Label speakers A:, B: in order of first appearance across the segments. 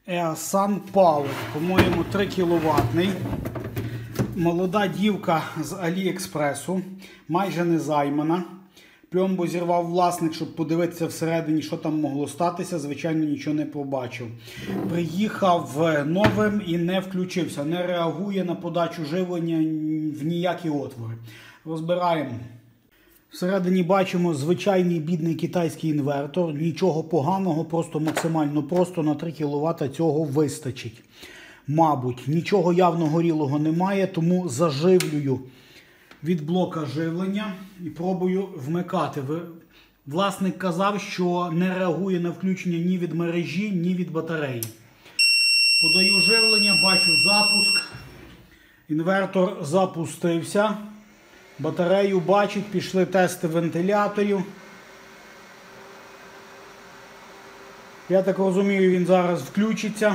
A: SunPower, по-моєму, 3 кВт. Молода дівка з Аліекспресу, майже не займана. Пломбу зірвав власник, щоб подивитися всередині, що там могло статися. Звичайно, нічого не побачив. Приїхав новим і не включився. Не реагує на подачу живлення в ніякі отвори. Розбираємо. Всередині бачимо звичайний бідний китайський інвертор. Нічого поганого, просто максимально просто на 3 кВт цього вистачить. Мабуть, нічого явно горілого немає, тому заживлюю від блока живлення і пробую вмикати. Власник казав, що не реагує на включення ні від мережі, ні від батареї. Подаю живлення, бачу запуск. Інвертор запустився. Батарею бачить, пішли тести вентиляторів. Я так розумію, він зараз включиться.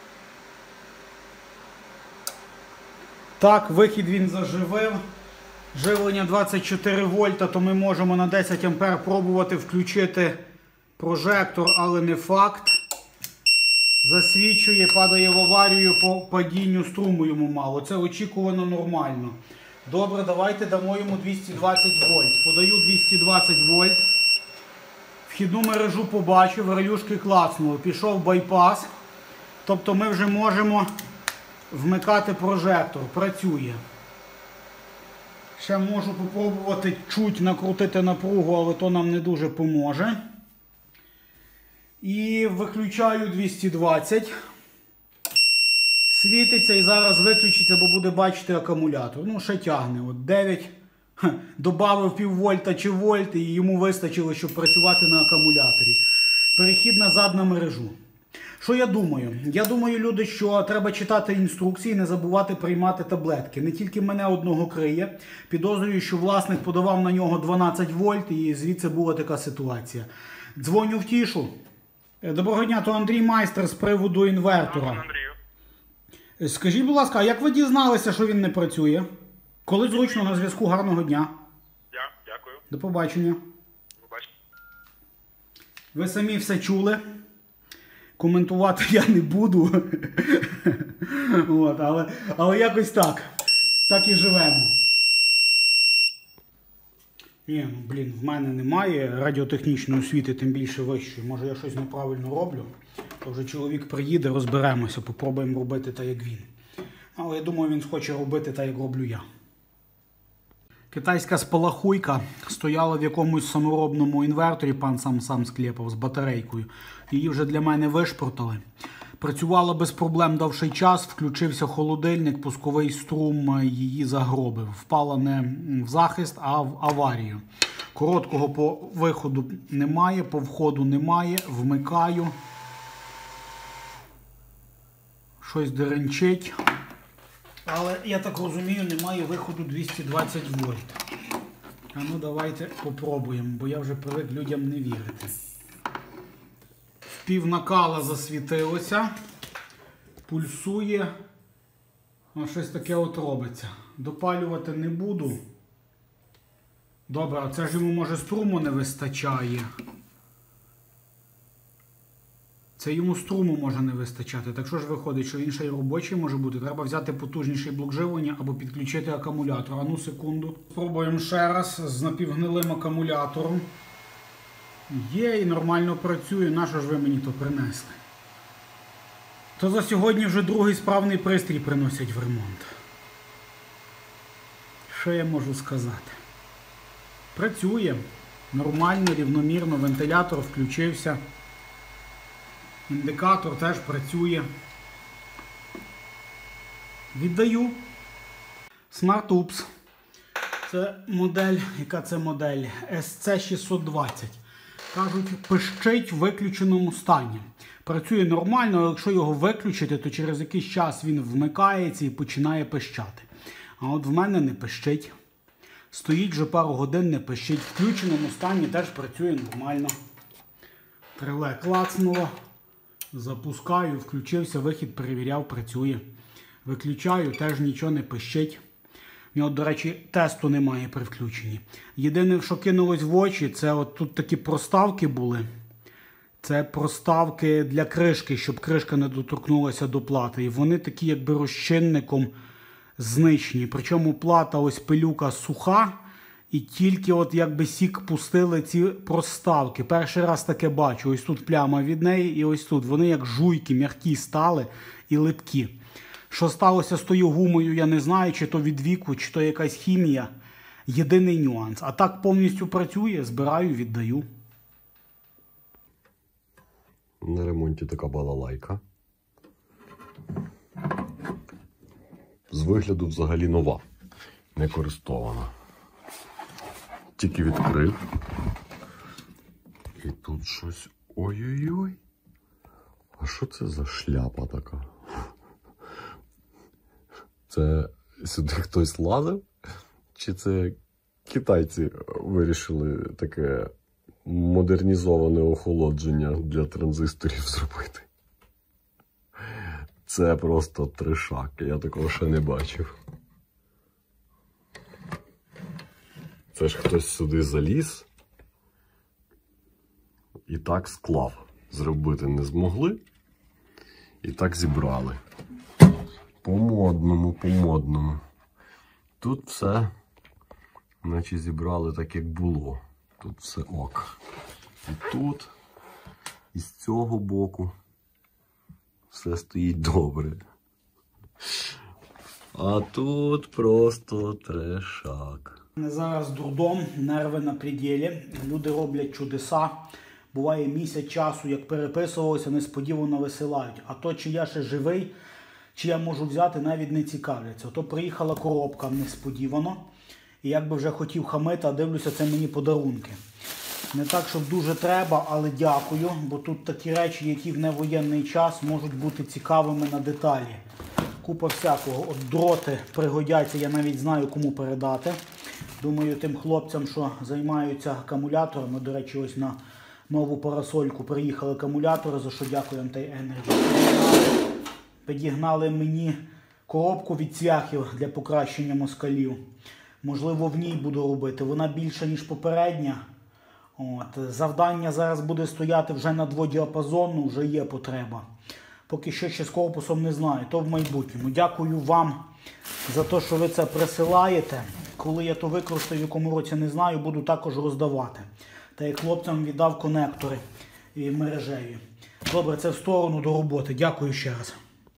A: Так, вихід він заживив. Живлення 24 вольта, то ми можемо на 10 ампер пробувати включити прожектор, але не факт. Засвічує, падає в аварію по падінню струму йому мало. Це очікувано нормально. Добре, давайте дамо йому 220 вольт. Подаю 220 вольт. Вхідну мережу побачив, релюшки клацнули. Пішов байпас. Тобто ми вже можемо вмикати прожектор. Працює. Ще можу спробувати чуть накрутити напругу, але то нам не дуже поможе. І виключаю 220. Світиться і зараз виключиться, бо буде бачити акумулятор. Ну, ще тягне. От 9. Добавив пів вольта чи вольт, і йому вистачило, щоб працювати на акумуляторі. Перехід назад на мережу. Що я думаю? Я думаю, люди, що треба читати інструкції і не забувати приймати таблетки. Не тільки мене одного криє. Підозрюю, що власник подавав на нього 12 вольт і звідси була така ситуація. Дзвоню в Тішу. Доброго дня, то Андрій Майстер з приводу інвертора. Скажіть, будь ласка, а як ви дізналися, що він не працює? Коли зручно, на зв'язку, гарного дня.
B: Дякую.
A: До побачення. Ви самі все чули. Коментувати я не буду. От, але якось так. Так і живемо. Ні, ну, блін, в мене немає радіотехнічної освіти, тим більше вищої. Може, я щось неправильно роблю. То вже чоловік приїде, розберемося, попробуємо робити так, як він. Але я думаю, він схоче робити так, як роблю я. Китайська спалахуйка стояла в якомусь саморобному інверторі, пан сам склепав з батарейкою. Її вже для мене вишпортали. Працювала без проблем довший час, включився холодильник, пусковий струм її загробив. Впала не в захист, а в аварію. Короткого по виходу немає, по входу немає. Вмикаю. Щось деренчить. Але, я так розумію, немає виходу 220 вольт. А ну давайте попробуємо, бо я вже привик людям не вірити. В пів накала засвітилося. Пульсує. Ось щось таке от робиться. Допалювати не буду. Добре, а це ж йому, може, струму не вистачає. Це йому струму може не вистачати. Так що ж виходить, що він ще й робочий може бути? Треба взяти потужніший блок живлення або підключити акумулятор. А ну секунду. Спробуємо ще раз з напівгнилим акумулятором. Є і нормально працює. Нащо ж ви мені то принесли? То за сьогодні вже другий справний пристрій приносять в ремонт. Що я можу сказати? Працює. Нормально, рівномірно. Вентилятор включився. Індикатор теж працює. Віддаю. SmartUps. Це модель, яка це модель? SC620. Кажуть, пищить в виключеному стані. Працює нормально, але якщо його виключити, то через якийсь час він вмикається і починає пищати. А от в мене не пищить. Стоїть вже пару годин, не пищить. В включеному стані теж працює нормально. Реле клацнуло. Запускаю, включився, вихід перевіряв, працює. Виключаю, теж нічого не пищить. У нього, до речі, тесту немає при включенні. Єдине, що кинулось в очі, це от тут такі проставки були. Це проставки для кришки, щоб кришка не доторкнулася до плати. І вони такі якби розчинником знищені. Причому плата, ось пилюка суха. І тільки от якби сік пустили ці проставки. Перший раз таке бачу. Ось тут пляма від неї і ось тут. Вони як жуйки, м'які стали і липкі. Що сталося з тою гумою, я не знаю, чи то від віку, чи то якась хімія. Єдиний нюанс. А так повністю працює, збираю, віддаю.
B: На ремонті така балалайка. З вигляду взагалі нова. Не користована. Тільки відкрив. І тут щось... Ой-ой-ой. А що це за шляпа така? Це сюди хтось лазив? Чи це китайці вирішили таке модернізоване охолодження для транзисторів зробити? Це просто трешак. Я такого ще не бачив. Це ж хтось сюди заліз і так склав. Зробити не змогли і так зібрали. По-модному, по-модному. Тут все, наче зібрали так, як було. Тут все ок. І тут, і з цього боку все стоїть добре. А тут просто трешак.
A: Зараз дурдом, нерви на пределі. Люди роблять чудеса. Буває місяць часу, як переписувалося, несподівано висилають. А то, чи я ще живий, чи я можу взяти, навіть не цікавляться. Ото приїхала коробка несподівано. І як би вже хотів хамити, а дивлюся, це мені подарунки. Не так, щоб дуже треба, але дякую. Бо тут такі речі, які в невоєнний час можуть бути цікавими на деталі. Купа всякого. От дроти пригодяться, я навіть знаю, кому передати. Думаю, тим хлопцям, що займаються акумуляторами, до речі, ось на нову парасольку приїхали акумулятори, за що дякую MT Energy. Підігнали мені коробку від цвяхів для покращення москалів. Можливо, в ній буду робити. Вона більша, ніж попередня. От. Завдання зараз буде стояти вже на дводіапазонну, вже є потреба. Поки що ще з корпусом не знаю, то в майбутньому. Дякую вам за те, що ви це присилаєте. Коли я то використаю, в якому році не знаю, буду також роздавати. Та як хлопцям віддав конектори і мережеві. Добре, це в сторону до роботи. Дякую ще раз.